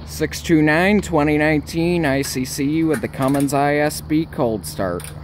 629-2019 ICC with the Cummins ISB cold start.